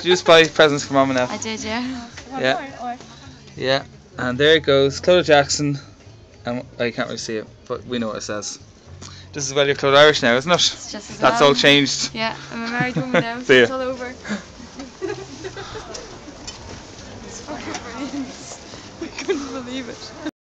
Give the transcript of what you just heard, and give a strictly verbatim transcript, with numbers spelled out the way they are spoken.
Did you just buy presents for Mama now? I did, yeah. Yeah. Yeah. And there it goes, Clodagh Jackson. And I can't really see it, but we know what it says. This is well your Clodagh Irish now, isn't it? It's just as That's well. all changed. Yeah, I'm a married woman now, so See ya. it's all over. It's fucking brilliant. I couldn't believe it.